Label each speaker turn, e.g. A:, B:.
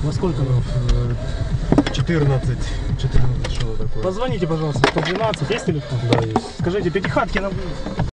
A: Во сколько?
B: 14, что такое.
A: Позвоните, пожалуйста, 112, есть телефон?
B: Да, есть.
A: Скажите, пятихатки нам...